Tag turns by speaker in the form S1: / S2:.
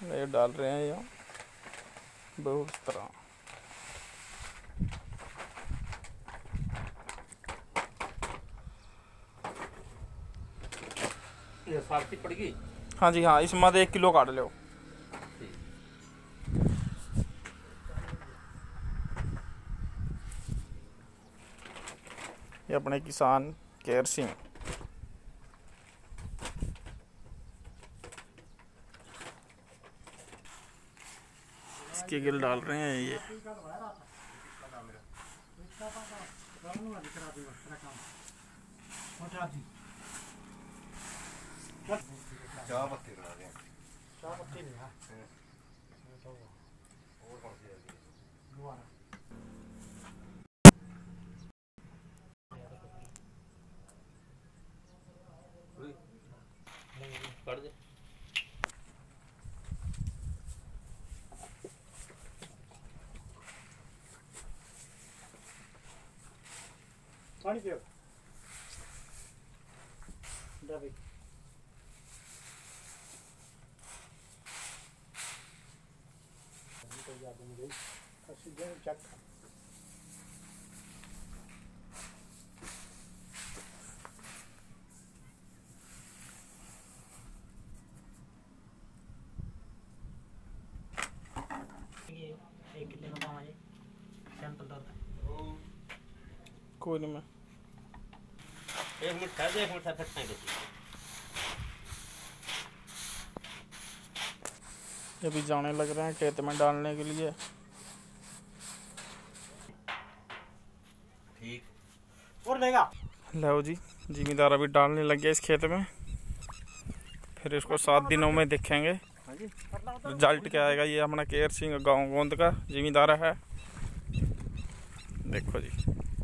S1: ये डाल रहे हैं यहाँ बहुत तरह।
S2: ये सार्थी पड़ेगी।
S1: हाँ जी हाँ, इसमें 1 किलो काट लो। ये अपने किसान केयर सिंह इसके गिल डाल रहे हैं ये।
S2: चाय पत्ती बना रहे हैं।
S3: चाय पत्ती नहीं है
S2: और कौन सी है? कर दे।
S3: पानी पियो डबी। तो याद नहीं गई ऑक्सीजन चेक। एक कितने का पाँच सैंपल दर्द
S1: कोई नहीं, मैं
S2: 1 मिनट ठहर जा, 1 मिनट ठहर सकते हैं।
S1: अभी जाने लग रहे हैं खेत में डालने के लिए।
S2: ठीक
S3: और लेगा।
S1: लो जी, जिम्मेदार अभी डालने लग गया इस खेत में। फिर इसको 7 दिनों में देखेंगे रिजल्ट क्या आएगा। ये अपना केयर सिंह गाँव गोंद का जिम्मेदार है। देखो जी।